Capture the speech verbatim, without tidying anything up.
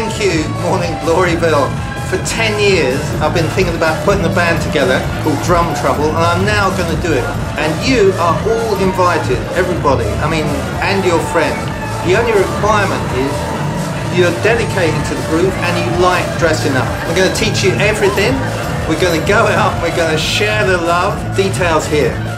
thank you, Morning Gloryville. For ten years I've been thinking about putting a band together called Drum Trouble, and I'm now going to do it. And you are all invited, everybody, I mean, and your friends. The only requirement is you're dedicated to the group and you like dressing up. I'm going to teach you everything. We're going to go out, we're going to share the love. Details here.